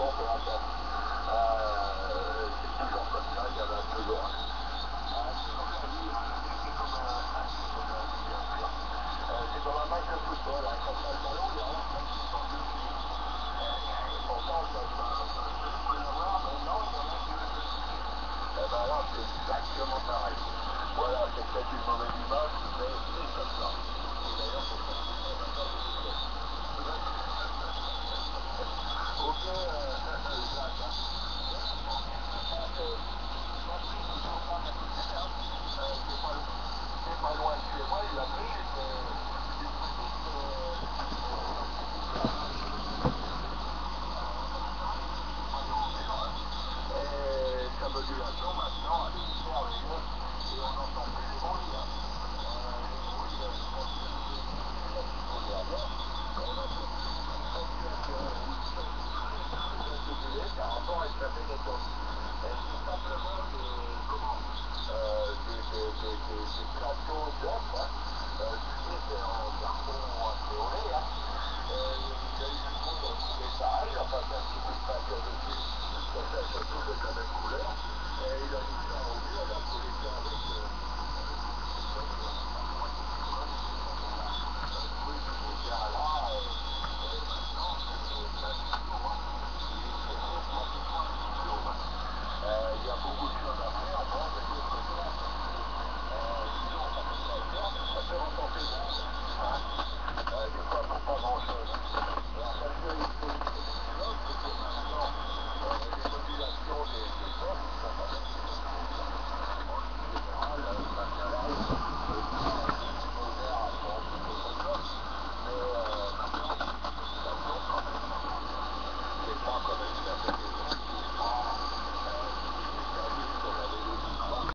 bon, peu importe. C'est toujours comme ça, il y en a besoin. C'est comme la vie, hein. C'est comme la vie, bien sûr. C'est comme un match de football, hein. Quand t'as le ballon, il y a un mec qui sort dessus. Et pourtant, tu peux l'avoir, mais non, il y en a qui veulent le toucher. Et ben là, c'est exactement pareil. Voilà, c'est peut-être une mauvaise image, mais c'est comme ça. Et d'ailleurs, c'est ça. On n'a pas de défaite. Ok, Jacques, hein. Mon fils, il joue pas à côté, hein. C'est pas loin de chez moi, il a pris une petite et sa modulation maintenant, elle est merveilleuse et on en passait des bons liens. Les bruits, quand il a fait la saison dernière, on a fait une modulation où il fait très très bien modulé par rapport à une café d'époque. Et c'est simplement des plateaux d'œufs, hein. Tu sais, c'est en carton assez olé, hein. Il a eu du boulot.